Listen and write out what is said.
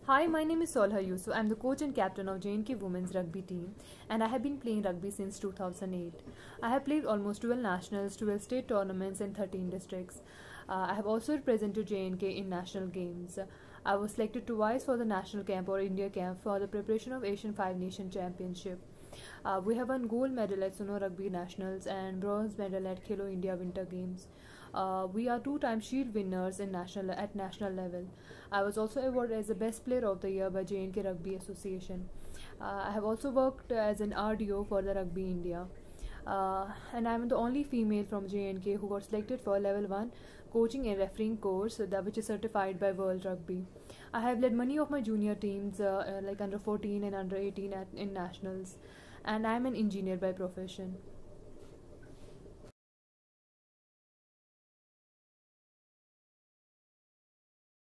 Hi, my name is Solha Yusuf. I'm the coach and captain of J&K women's rugby team, and I have been playing rugby since 2008. I have played almost 12 nationals, 12 state tournaments, and 13 districts. I have also represented J&K in national games. I was selected twice for the national camp or India camp for the preparation of Asian Five Nation Championship. We have won gold medal at Suno Rugby Nationals and bronze medal at Khelo India Winter Games. We are two-time Shield winners at national level. I was also awarded as the best player of the year by J&K Rugby Association. I have also worked as an RDO for the Rugby India. And I'm the only female from J&K who got selected for level 1 coaching and refereeing course which is certified by World Rugby. I have led many of my junior teams like under 14 and under 18 in nationals, and I'm an engineer by profession.